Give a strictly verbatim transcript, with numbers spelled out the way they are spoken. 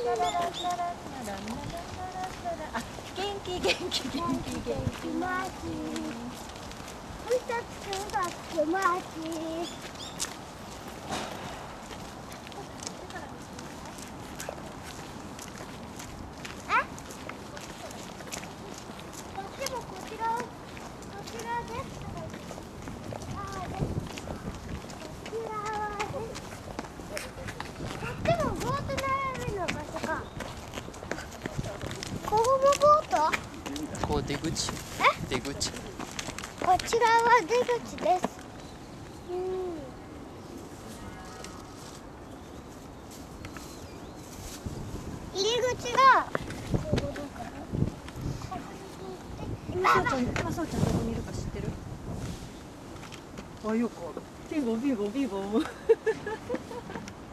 あ、元気元気元気元気。 マジ。ふたつだってマジ。 ここ出口。出口。 こちらは出口です。うん。入り口が。 今そうちゃん、今そうちゃんどこにいるか知ってる？あ、よくある。ピンボンピンボンピンボン。